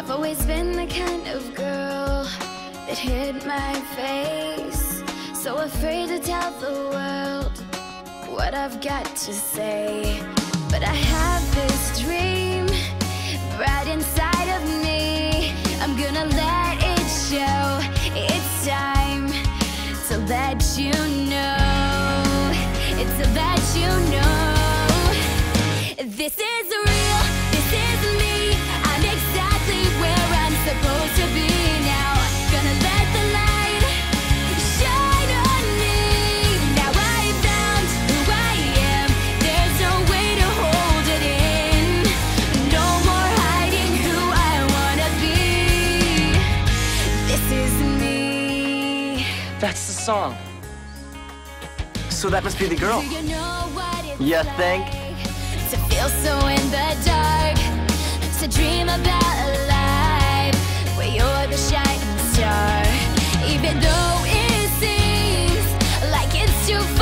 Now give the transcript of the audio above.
I've always been the kind of girl that hid my face, so afraid to tell the world what I've got to say. But I have this dream right inside of me. I'm gonna let it show. It's time to let you know. It's to let you know. This is real, this is me. I'm exactly where I'm supposed to be now. Gonna let the light shine on me. Now I found who I am. There's no way to hold it in. No more hiding who I wanna be. This is me. That's the song. So that must be the girl. Do you know what it's You like think? to feel so in the dark, to dream about a life where you're the shining star, even though it seems like it's too far.